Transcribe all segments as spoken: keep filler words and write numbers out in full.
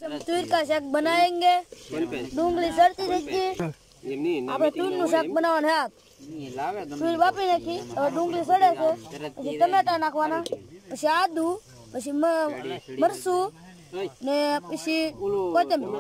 हम तुर का शक बनाएंगे। डूंगली सरती देखिए આપણે તુરનું શાક બનાવવાનું છે તુર બાફી નાખી હવે ડુંગળી સડે છે પછી ટમેટા નાખવાના પછી આદુ પછી મરચું ને પછી કોથમીર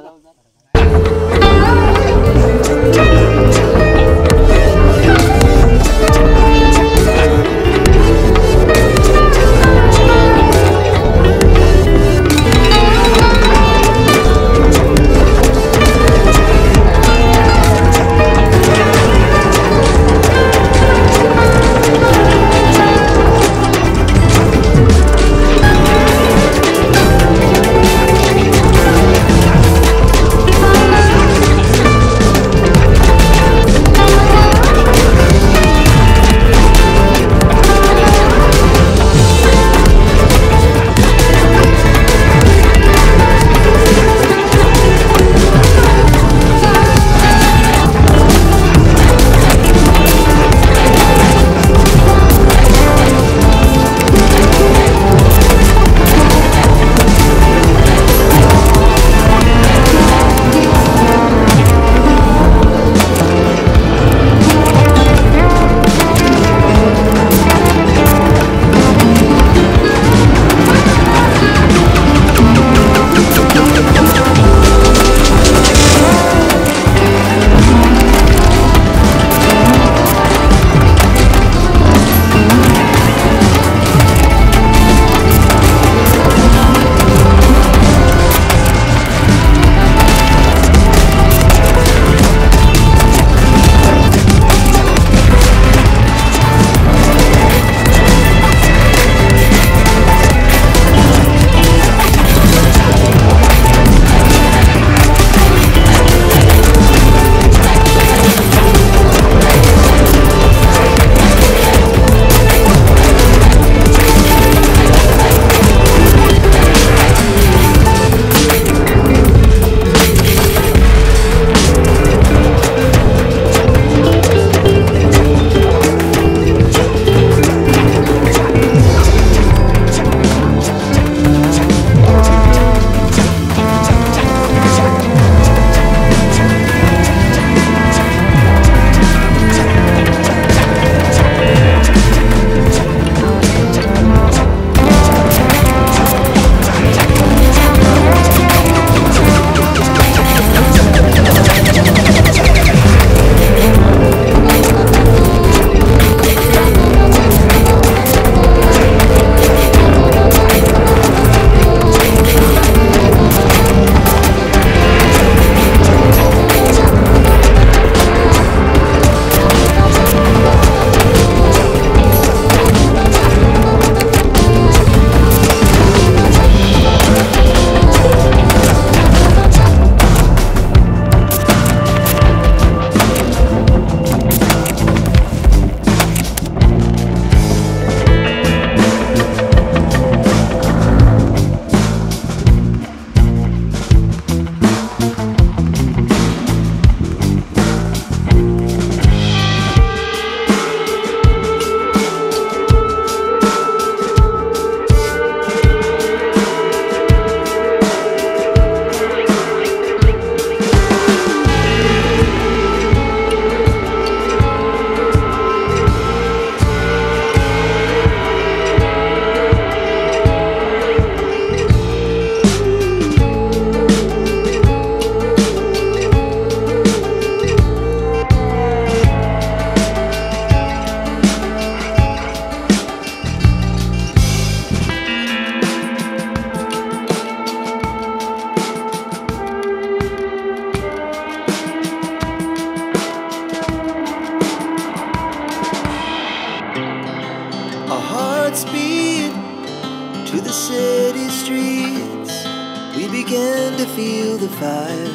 city streets, we began to feel the fire.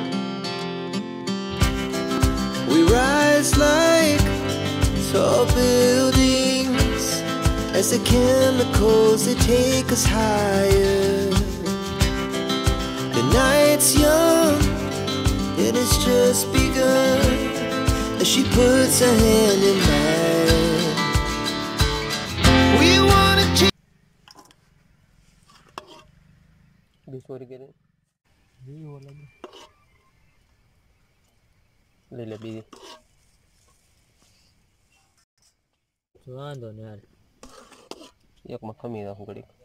We rise like tall buildings as the chemicals, they take us higher. The night's young and it's just begun as she puts her hand in mine. We wanna change. Before getting લઈ લે બીજી વાંધો ને યાર એકમાં ખમી રાખું ઘડીક